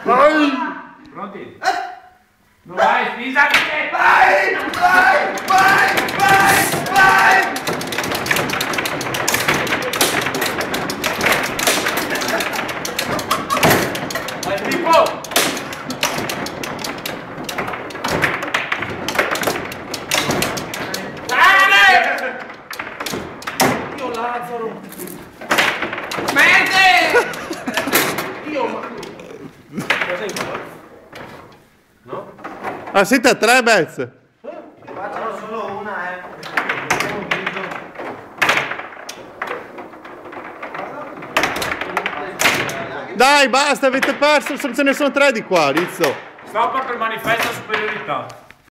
Vai! Pronti? Non vai, Pisa! Vai! Vai! Vai! Vai! Vai! Vai, Pippo! Io Lazzaro! Mente! Io cosa hai fatto? No? Ah, siete a 3 Bez? Facciano solo una, Dai, basta, avete perso, ce ne sono 3 di qua, Rizzo. Stop per manifesta superiorità.